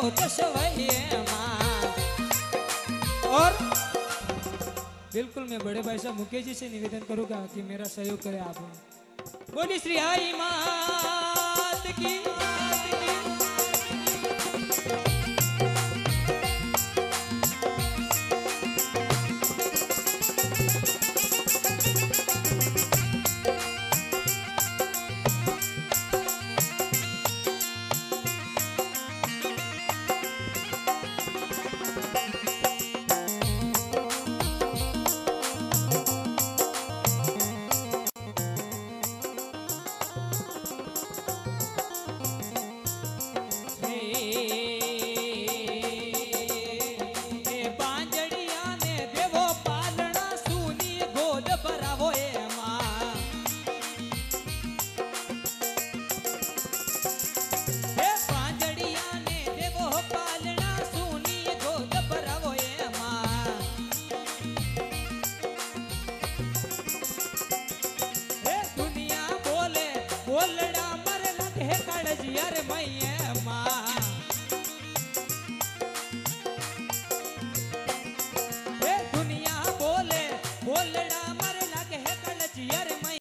कसवैये माँ। और बिल्कुल मैं बड़े भाई साहब मुकेश जी से निवेदन करूंगा कि मेरा सहयोग करें आप। बोली श्री आई मात की। बोलड़ा मर लगे काळजी अरे मैया